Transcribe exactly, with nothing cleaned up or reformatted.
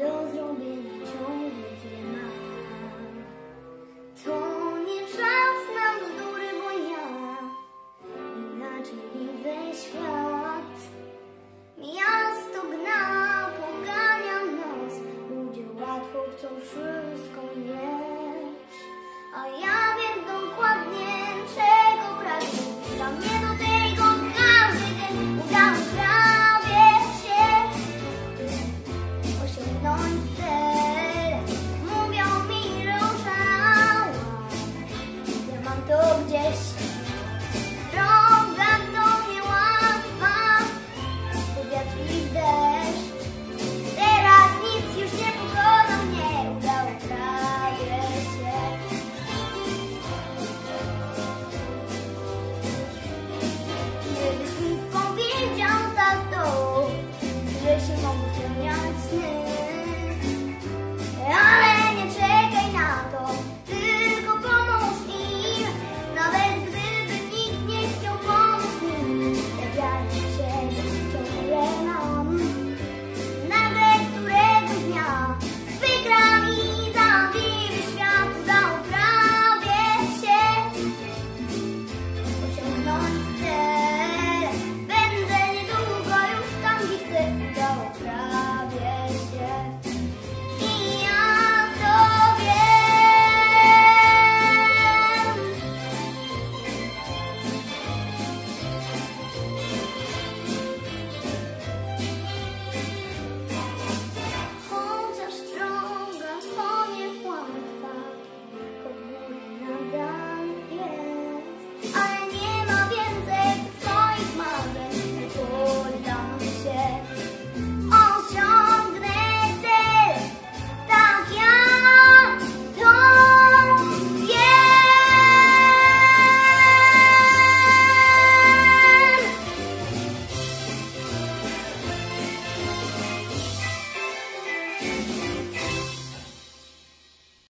do zrobienia ciągle tyle mam. To nie czas na bzdury, bo ja inaczej widzę świat. Miasto gna, poganiam nos, ludzie łatwo chcą wszystko mieć, a ja wiem dokładnie, czego pragną. Dla mnie do tego każdy dzień udało prawie się osiągnąć cel. Mówią mi, że oszalałam, ja mam to gdzieś